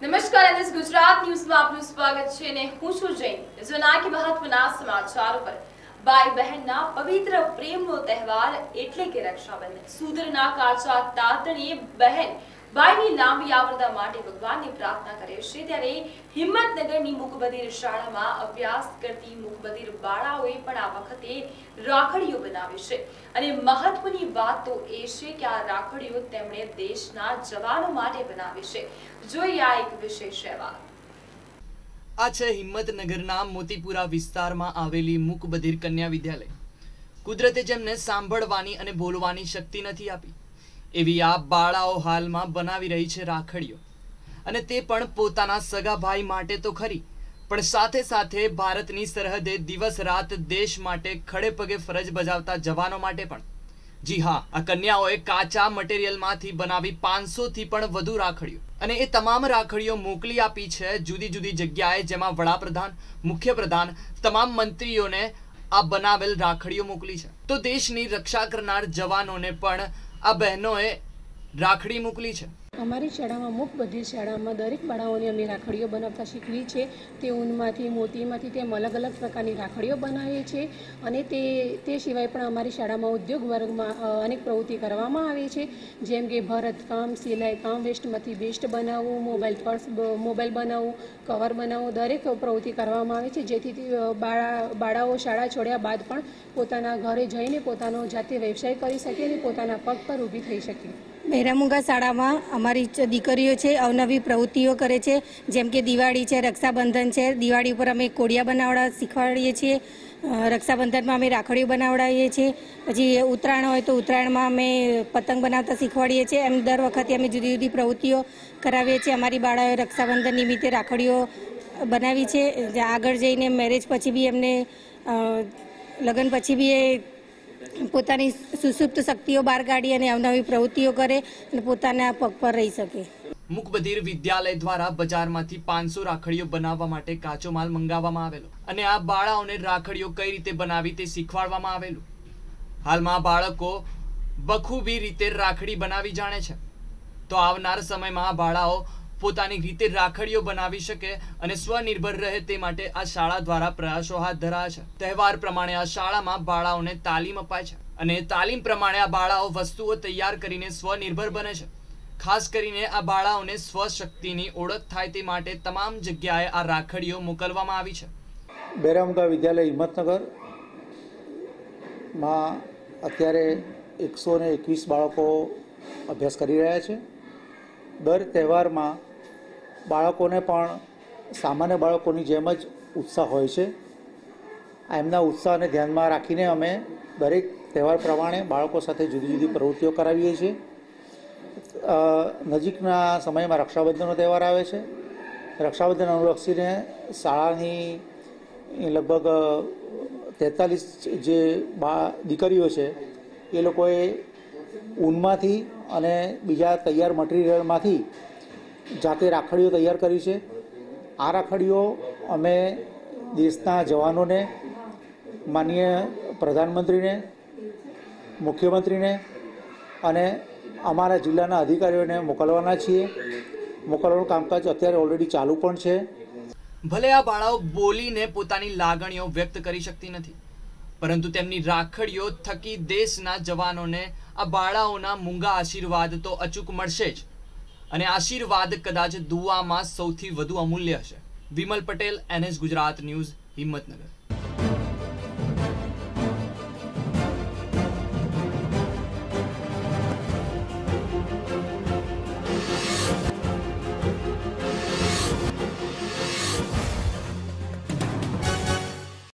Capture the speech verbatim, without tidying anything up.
નમસ્કાર, એનએસ ગુજરાત ન્યૂઝમાં આપનું સ્વાગત છે અને હું છું જૈન। આજના કે મહત્વના સમાચારો પર ભાઈ બહેનના પવિત્ર પ્રેમનો તહેવાર એટલે કે રક્ષાબંધન। સુદરના કાચા તાતણીએ બહેન ભાઈની લાંબી આવરદા માટે ભગવાનની પ્રાર્થના કરે છે। ત્યારે હિંમતનગરની મુકબધિર શાળામાં અભ્યાસ કરતી મુકબધિર બાળાઓએ પણ આ વખતે રાખડીઓ બનાવી છે અને મહત્વની વાત તો એ છે કે આ રાખડીઓ તેમણે દેશના જવાનો માટે બનાવી છે। જોઈએ આ એક વિશેષ અહેવાલ। આ છે હિંમતનગરના મોતીપુરા વિસ્તારમાં આવેલી મુકબધિર કન્યા વિદ્યાલય। કુદરતે જેમને સાંભળવાની અને બોલવાની શક્તિ નથી આપી એવી આ બાળાઓ હાલમાં બનાવી રહી છે રાખડીઓ, અને તે પણ પોતાના સગા ભાઈ માટે તો ખરી, પણ સાથે સાથે ભારતની સરહદે દિવસ રાત દેશ માટે ખડે પગે ફરજ બજાવતા જવાનો માટે પણ। જી હા, આ કન્યાઓએ કાચા મટીરિયલમાંથી બનાવી પાંચસો થી પણ વધુ રાખડીઓ, અને એ તમામ રાખડીઓ મોકલી આપી છે જુદી જુદી જગ્યાએ, જેમાં વડાપ્રધાન, મુખ્યપ્રધાન, તમામ મંત્રીઓને આ બનાવેલ રાખડીઓ મોકલી છે। તો દેશની રક્ષા કરનાર જવાનોને પણ આ બહેનોએ રાખડી મોકલી છે। અમારી શાળામાં મુકબધિર શાળામાં દરેક બાળાઓને અમે રાખડીઓ બનાવતા શીખવી છે। તે ઊનમાંથી, મોતીમાંથી તેમ અલગ અલગ પ્રકારની રાખડીઓ બનાવીએ છીએ, અને તે તે સિવાય પણ અમારી શાળામાં ઉદ્યોગ વર્ગમાં અનેક પ્રવૃત્તિ કરવામાં આવે છે, જેમ કે ભરતકામ, સિલાઈ કામ, વેસ્ટમાંથી બેસ્ટ બનાવવું, મોબાઈલ પર્સ મોબાઈલ બનાવવું, કવર બનાવવું, દરેક પ્રવૃત્તિ કરવામાં આવે છે, જેથી બાળા બાળાઓ શાળા છોડ્યા બાદ પણ પોતાના ઘરે જઈને પોતાનો જાતે વ્યવસાય કરી શકે અને પોતાના પગ પર ઊભી થઈ શકે। બહેરામુંગા શાળામાં અમારી દીકરીઓ છે અવનવી પ્રવૃત્તિઓ કરે છે, જેમ કે દિવાળી છે, રક્ષાબંધન છે। દિવાળી ઉપર અમે કોડિયા બનાવડા શીખવાડીએ છીએ, રક્ષાબંધનમાં અમે રાખડીઓ બનાવડાવીએ છીએ, પછી ઉત્તરાયણ હોય તો ઉત્તરાયણમાં અમે પતંગ બનાવતા શીખવાડીએ છીએ। એમ દર વખતે અમે જુદી જુદી પ્રવૃત્તિઓ કરાવીએ છીએ। અમારી બાળાઓએ રક્ષાબંધન નિમિત્તે રાખડીઓ બનાવી છે। આગળ જઈને મેરેજ પછી બી એમને લગ્ન પછી બી એ પોતાની સુસુપ્ત શક્તિઓ બહાર કાઢી અને અવનવી પ્રવૃત્તિઓ કરે અને પોતાના પગ પર રહી શકે। મુકબધિર વિદ્યાલય દ્વારા બજારમાંથી પાંચસો રાખડીઓ બનાવવા માટે કાચો માલ મંગાવવામાં આવેલો, અને આ બાળાઓને રાખડીઓ કઈ રીતે બનાવી તે શીખવાડવામાં આવેલું। હાલમાં બાળકો બખૂબી રીતે રાખડી બનાવી જાણે છે, તો આવનાર સમયમાં બાળાઓ પોતાની રીતે રાખડીઓ બનાવી શકે અને સ્વનિર્ભર રહે તે માટે આ શાળા દ્વારા પ્રયાસો હાથ ધરાયા છે। તહેવાર પ્રમાણે આ શાળામાં બાળાઓને તાલીમ અપાય છે, અને તાલીમ પ્રમાણે આ બાળાઓ વસ્તુઓ તૈયાર કરીને સ્વનિર્ભર બને છે। ખાસ કરીને આ બાળાઓને સ્વશક્તિની ઓળખ થાય તે માટે તમામ જગ્યાએ આ રાખડીઓ મોકલવામાં આવી છે। બહેરામુંગા વિદ્યાલય હિંમતનગર માં અત્યારે એકસો ને એકવીસ બાળકો અભ્યાસ કરી રહ્યા છે। દર તહેવારમાં બાળકોને પણ સામાન્ય બાળકોની જેમ જ ઉત્સાહ હોય છે। એમના ઉત્સાહને ધ્યાનમાં રાખીને અમે દરેક તહેવાર પ્રમાણે બાળકો સાથે જુદી જુદી પ્રવૃત્તિઓ કરાવીએ છીએ। નજીકના સમયમાં રક્ષાબંધનનો તહેવાર આવે છે। રક્ષાબંધન અનુલક્ષીને શાળાની લગભગ તેતાલીસ જે બા દીકરીઓ છે એ લોકોએ ઊનમાંથી અને બીજા તૈયાર મટીરિયલમાંથી જાતે રાખડીઓ તૈયાર કરી છે। આ રાખડીઓ અમે દેશના જવાનોને, માનનીય પ્રધાનમંત્રીને, મુખ્યમંત્રીને અને અમારા જિલ્લાના અધિકારીઓને મોકલવાના છીએ। મોકલવાનું કામકાજ અત્યારે ઓલરેડી ચાલુ પણ છે। ભલે આ બાળાઓ બોલીને પોતાની લાગણીઓ વ્યક્ત કરી શકતી નથી, પરંતુ તેમની રાખડીઓ થકી દેશના જવાનોને આ બાળાઓના મૂંગા આશીર્વાદ તો અચૂક મળશે જ, અને આશીર્વાદ કદાચ દુઆમાં સૌથી વધુ અમૂલ્ય હશે। Vimal Patel, NS Gujarat news, Himmatnagar.